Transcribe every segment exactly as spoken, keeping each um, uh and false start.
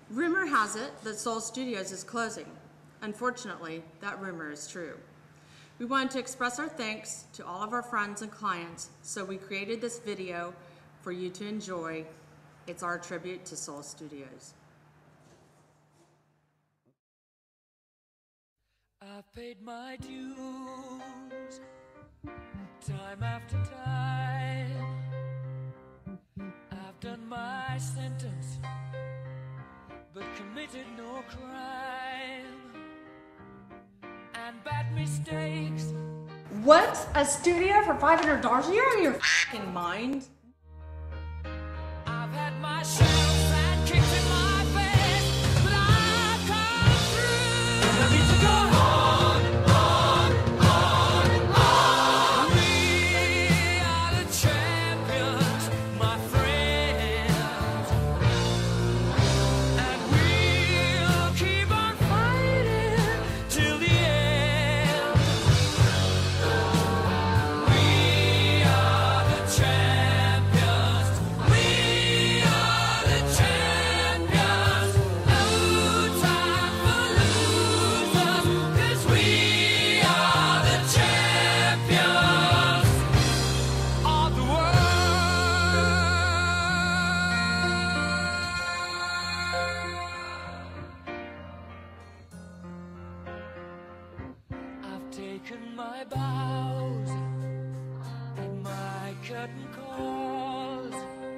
Rumor has it that Soul Studios is closing. Unfortunately, that rumor is true. We wanted to express our thanks to all of our friends and clients, so we created this video for you to enjoy. It's our tribute to Soul Studios. I've paid my dues, time after time. I've done my sentence, but committed no crime. And bad mistakes. What? A studio for five hundred dollars? You're out of your f***ing mind. I've had my shells and kicked in my face, but I've come through. I need to go on, on, on, on. We are the champions, my friends, and we'll keep on fighting till the end. We are the champions. We are the champions. No time for losers, 'cause we are the champions of the world. I've taken my bows and my curtain calls.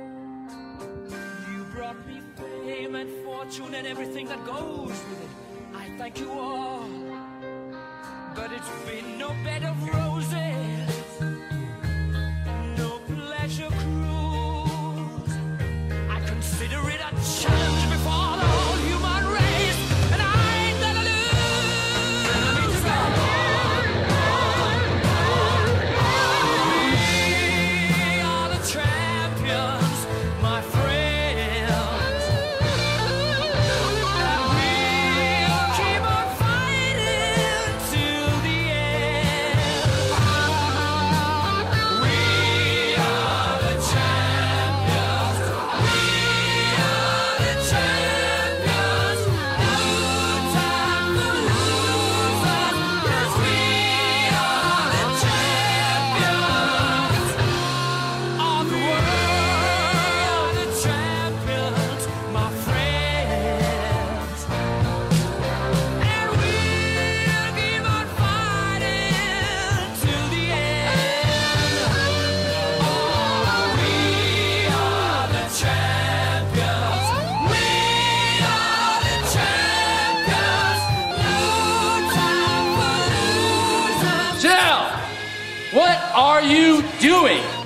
You brought me fame and fortune and everything that goes with it. I thank you all, but it's been no bed of roses, no pleasure cruise. I consider it a challenge before the whole human race, and I ain't gonna lose. I need to go We are the champions, my friends, and we'll keep on fighting till the end. We are the champions. We are the champions. No time for losers, 'cause we are the champions of the world. The champions, my friends, and we'll keep on fighting till the end. Oh, we are the champions. We are the champions. No time for losers. Jill, what are you doing?